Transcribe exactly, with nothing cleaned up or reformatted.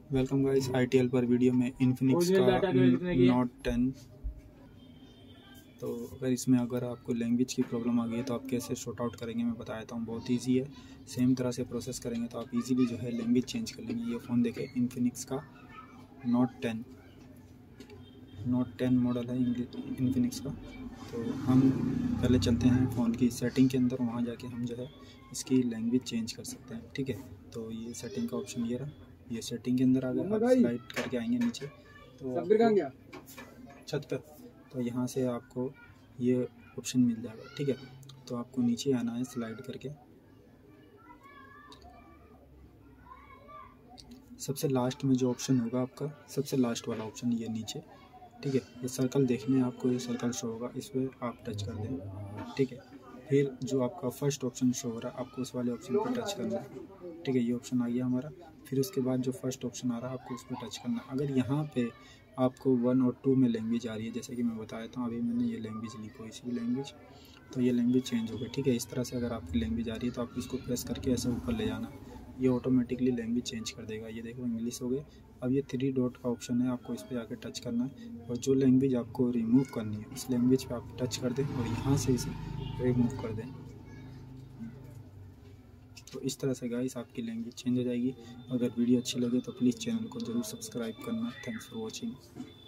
Welcome guys I T L पर video में Infinix का नोट टेन। तो अगर इसमें अगर आपको लैंग्वेज की प्रॉब्लम आ गई है तो आप कैसे शॉर्ट आउट करेंगे मैं बता देता हूँ। बहुत इजी है, सेम तरह से प्रोसेस करेंगे तो आप इजीली जो है लैंग्वेज चेंज कर लेंगे। ये फ़ोन देखें, इन्फिनिक्स का Note ten Note ten model है इन्फिनिक्स का। तो हम पहले चलते हैं फ़ोन की सेटिंग के अंदर, वहाँ जाके हम जो है इसकी लैंग्वेज चेंज कर सकते हैं। ठीक है, तो ये सेटिंग का ऑप्शन ये रहा, ये सेटिंग के अंदर आ गया। आप स्लाइड करके आएंगे नीचे तो छत पर, तो यहाँ से आपको ये ऑप्शन मिल जाएगा। ठीक है, तो आपको नीचे आना है स्लाइड करके, सबसे लास्ट में जो ऑप्शन होगा आपका, सबसे लास्ट वाला ऑप्शन ये नीचे। ठीक है, ये सर्कल देखने आपको, ये सर्कल शो होगा, इस पर आप टच कर दें। ठीक है, फिर जो आपका फर्स्ट ऑप्शन शो हो रहा है आपको उस वाले ऑप्शन पर टच करना है। ठीक है, ये ऑप्शन आ गया हमारा। फिर उसके बाद जो फर्स्ट ऑप्शन आ रहा है आपको उस पर टच करना है। अगर यहाँ पे आपको वन और टू में लैंग्वेज आ रही है, जैसे कि मैं बता देता हूँ, अभी मैंने ये लैंग्वेज ली कोई सी भी लैंग्वेज, तो ये लैंग्वेज चेंज हो गई। ठीक है, इस तरह से अगर आपकी लैंग्वेज आ रही है तो आप इसको प्रेस करके ऐसे ऊपर ले जाना, ये ऑटोमेटिकली लैंग्वेज चेंज कर देगा। ये देखो इंग्लिश हो गया। अब ये थ्री डॉट का ऑप्शन है, आपको इस पर आके टच करना है और जो लैंग्वेज आपको रिमूव करनी है उस लैंग्वेज पे आप टच कर दें और यहाँ से इसे रिमूव कर दें। तो इस तरह से गाइस आपकी लैंग्वेज चेंज हो जाएगी। अगर वीडियो अच्छी लगे तो प्लीज़ चैनल को ज़रूर सब्सक्राइब करना। Thanks for watching.